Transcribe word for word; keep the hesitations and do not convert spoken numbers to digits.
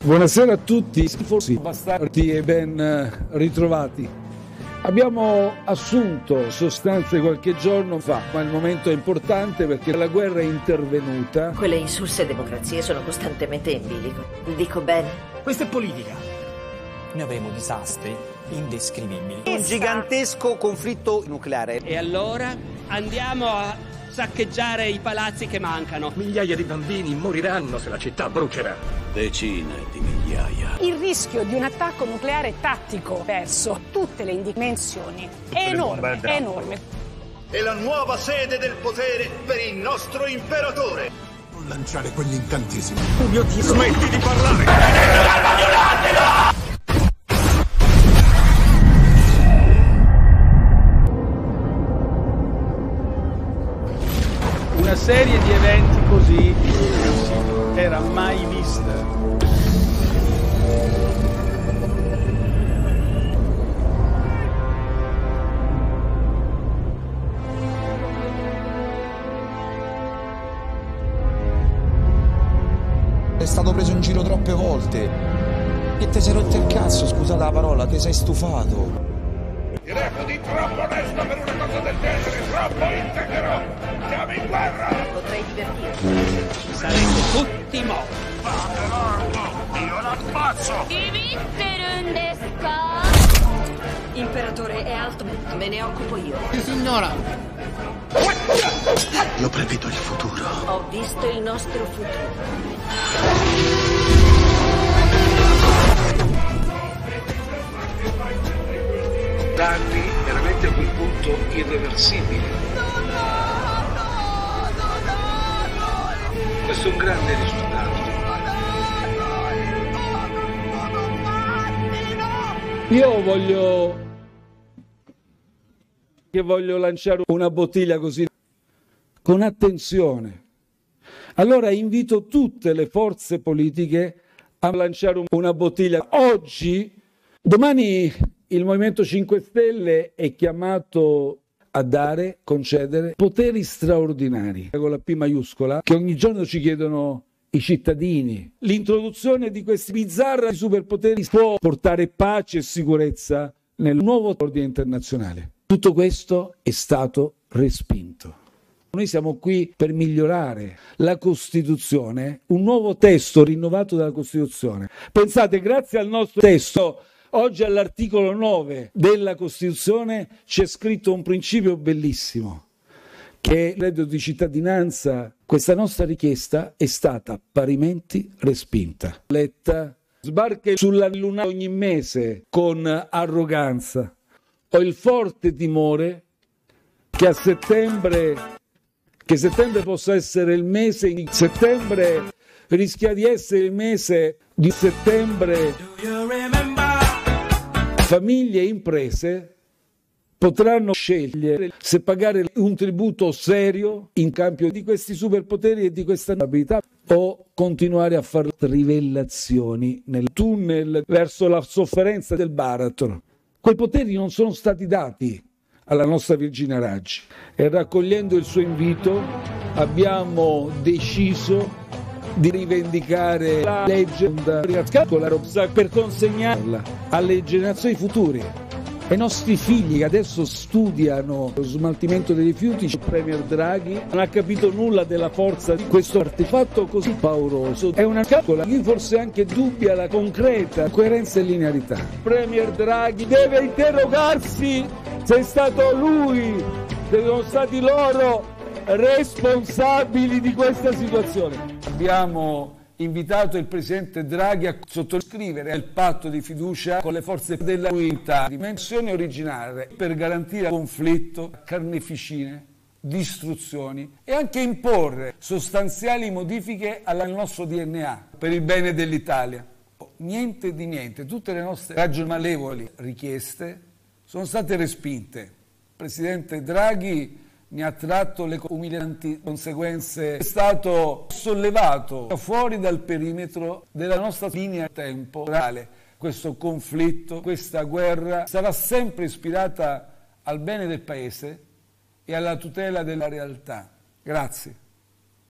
Buonasera a tutti, schifosi, bastardi e ben ritrovati. Abbiamo assunto sostanze qualche giorno fa, ma il momento è importante perché la guerra è intervenuta. Quelle insulse democrazie sono costantemente in bilico. Dico bene? Questa è politica. Noi avremo disastri indescrivibili. Un gigantesco conflitto nucleare. E allora andiamo a saccheggiare i palazzi che mancano. Migliaia di bambini moriranno se la città brucerà. Decine di migliaia. Il rischio di un attacco nucleare tattico verso tutte le dimensioni è enorme, è enorme. È la nuova sede del potere per il nostro imperatore. Non lanciare quegli incantesimi. Oh mio Dio, smetti di parlare! Una serie di eventi così non si era mai vista. È stato preso in giro troppe volte. E te sei rotto il cazzo, scusate la parola, te sei stufato. Ti reputi troppo onesto per una cosa del genere, troppo integro! Siamo in guerra! Potrei divertirmi. Sarete tutti morti. Fate l'arco! Io l'ammazzo! Imperatore è alto, me ne occupo io. Signora! Io prevedo il futuro. Ho visto il nostro futuro. Danni veramente a quel punto irreversibili. No, no, no, no, no, no. Questo è un grande risultato. Io voglio che voglio lanciare una bottiglia così con attenzione. Allora invito tutte le forze politiche a lanciare una bottiglia. Oggi, domani il Movimento cinque Stelle è chiamato a dare, concedere poteri straordinari, con la P maiuscola, che ogni giorno ci chiedono i cittadini. L'introduzione di questi bizzarri superpoteri può portare pace e sicurezza nel nuovo ordine internazionale. Tutto questo è stato respinto. Noi siamo qui per migliorare la Costituzione, un nuovo testo rinnovato della Costituzione. Pensate, grazie al nostro testo, oggi all'articolo nove della Costituzione c'è scritto un principio bellissimo, che è il reddito di cittadinanza. Questa nostra richiesta è stata parimenti respinta. Letta sbarca sulla Luna ogni mese con arroganza. Ho il forte timore che a settembre, che settembre possa essere il mese, in settembre rischia di essere il mese di settembre. Famiglie e imprese potranno scegliere se pagare un tributo serio in cambio di questi superpoteri e di questa abilità o continuare a fare trivellazioni nel tunnel verso la sofferenza del baratro. Quei poteri non sono stati dati alla nostra Virginia Raggi e raccogliendo il suo invito abbiamo deciso di rivendicare la legge per consegnarla alle generazioni future. E i nostri figli che adesso studiano lo smaltimento dei rifiuti, il Premier Draghi non ha capito nulla della forza di questo artefatto così pauroso. È una calcola che forse anche dubbia la concreta coerenza e linearità. Il Premier Draghi deve interrogarsi se è stato lui, se sono stati loro responsabili di questa situazione. Abbiamo invitato il Presidente Draghi a sottoscrivere il patto di fiducia con le forze della unità, dimensione originale per garantire conflitto, carneficine, distruzioni e anche imporre sostanziali modifiche al nostro D N A per il bene dell'Italia. Niente di niente, tutte le nostre ragionevoli richieste sono state respinte. Il Presidente Draghi ne ha tratto le umilianti conseguenze, è stato sollevato fuori dal perimetro della nostra linea temporale. Questo conflitto, questa guerra sarà sempre ispirata al bene del Paese e alla tutela della realtà. Grazie.